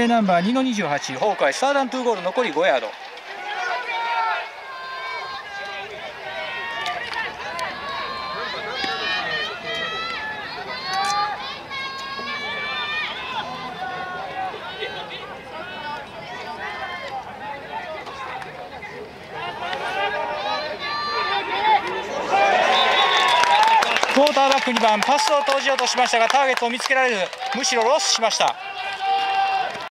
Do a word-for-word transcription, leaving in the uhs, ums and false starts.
ナンバーにのにじゅうはち、崩壊、スターダントゥーゴール、残りごヤード。クォーターバックにばん、パスを投じようとしましたがターゲットを見つけられず、むしろロスしました。